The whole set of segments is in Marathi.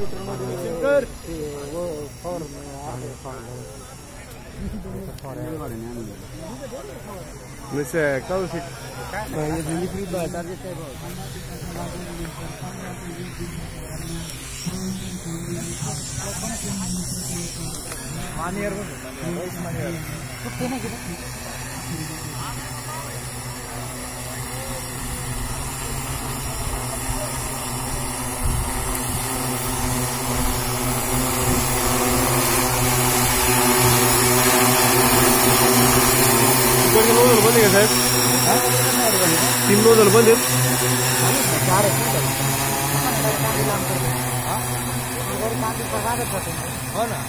तीन नोजल बंद आहेत. हो ना,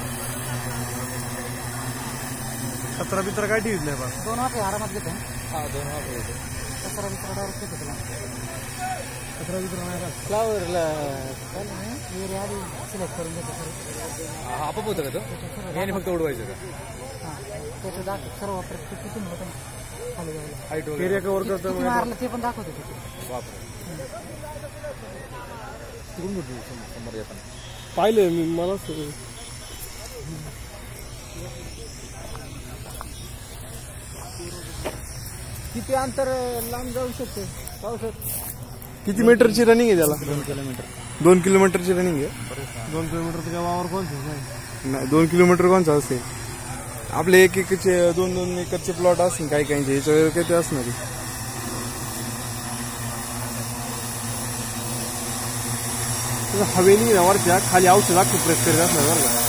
कचरा बिचरा काय ठेवीत नाही बा. 2 वाफे आरामात घेतो. हा 2 वाफे येतो. कचरा बिचरा डायरेक्ट घेतो तुला. कचरा बिचरा नाही का फ्लावरला एरिया आधी सिलेक्ट करून घेतो. आपोआप होतं का तो? याने फक्त उडवायचं का? हां, त्याचं दाखव सर्व प्रत्येक किती होतं खाली जायला. हाईट एरिया कव्हर करतो मारलं ते पण दाखवतो तिथे. बापरे, तिकडून भेटू समोर येताना पाहिलं मी. मला किती अंतर लांब जाऊ शकते पावसात? किती मीटरची रनिंग आहे त्याला? 2 किलोमीटर. 2 किलोमीटरची रनिंग आहे. 2 किलोमीटरचं काय वावर कोणतं नाही. 2 किलोमीटर कोणचं असेल? आपले 1-1चे 2-2 एकरचे प्लॉट असतील काही काहींचे. याच्या वेळेला किती असणार आहे? हवेली वरच्या खाली औषध अख्खं प्रेस करीत असणार बरं का.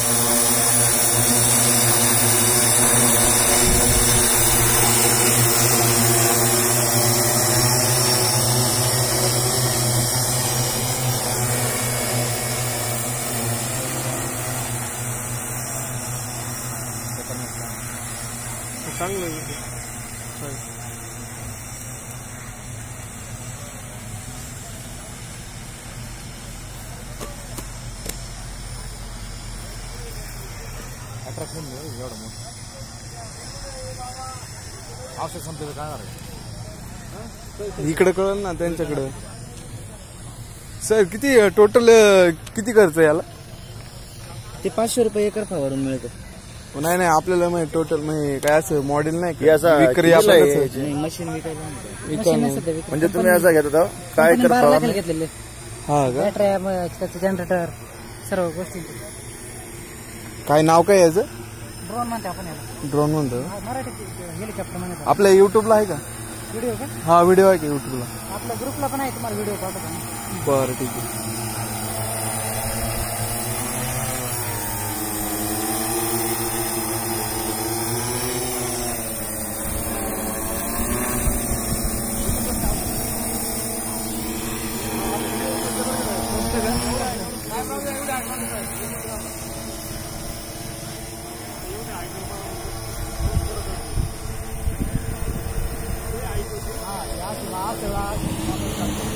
चांगलं आहे. अट्रॅक्शन एवढं मोठं औषध संपलं काय इकडे कळलं ना त्यांच्याकडं. सर किती टोटल किती खर्च आहे याला? ते 500 रुपये एकर फवारून मिळतं. नाही नाही, आपल्याला माहिती टोटल म्हणजे काय असं मॉडेल नाही की मशीन विकायला म्हणजे तुम्ही असं घेता काय घेतलेले. हा का? त्याचं जनरेटर सर्व गोष्टी. काय नाव काय याचं? ड्रोन म्हणते आपण याला. ड्रोन म्हणतो. मराठी हेलिकॉप्टर म्हणतात. आपल्या युट्यूबला आहे का व्हिडिओ? का हा व्हिडिओ आहे का युट्यूबला? आपल्या ग्रुपला पण आहे, तुम्हाला व्हिडिओ पाठवतो. बरं ठीक आहे. हा,